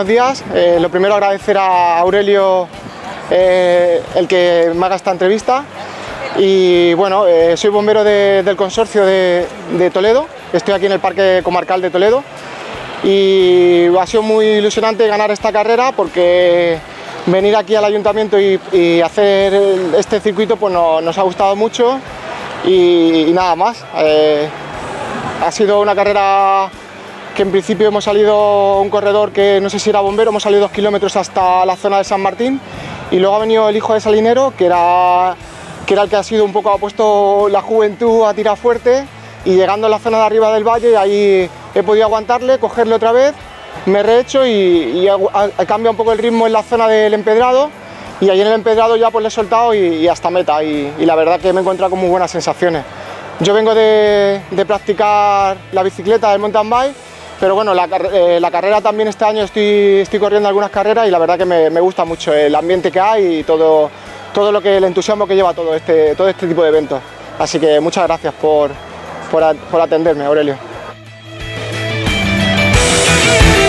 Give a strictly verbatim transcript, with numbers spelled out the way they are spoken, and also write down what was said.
buenos días. Eh, lo primero agradecer a Aurelio eh, el que me haga esta entrevista. Y bueno, eh, soy bombero de, del consorcio de, de Toledo, estoy aquí en el Parque Comarcal de Toledo y ha sido muy ilusionante ganar esta carrera porque venir aquí al ayuntamiento y, y hacer este circuito pues no, nos ha gustado mucho y, y nada más. Eh, ha sido una carrera que en principio hemos salido un corredor que no sé si era bombero, hemos salido dos kilómetros hasta la zona de San Martín y luego ha venido el hijo de Salinero que era... que era el que ha sido un poco, ha puesto la juventud a tirar fuerte y llegando a la zona de arriba del valle ahí he podido aguantarle, cogerle otra vez, me he rehecho y, y ha cambiado un poco el ritmo en la zona del empedrado y ahí en el empedrado ya pues le he soltado y, y hasta meta y, y la verdad que me he encontrado con muy buenas sensaciones. Yo vengo de, de practicar la bicicleta, el mountain bike, pero bueno, la, eh, la carrera también este año estoy, estoy corriendo algunas carreras y la verdad que me, me gusta mucho el ambiente que hay y todo. todo lo que el entusiasmo que lleva todo este, todo este tipo de eventos. Así que muchas gracias por, por, por atenderme, Aurelio.